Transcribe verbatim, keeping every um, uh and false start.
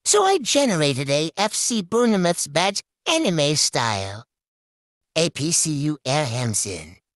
So I generated a F C Bournemouth's badge anime style. A P C U Air Hamsin.